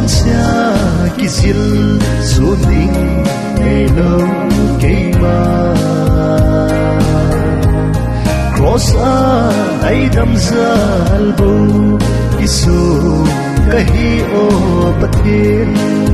xóm xa kỳ diên số tình ngày lâu cây mà cross ai đâm ra album kỳ số cái hi ô bất thiên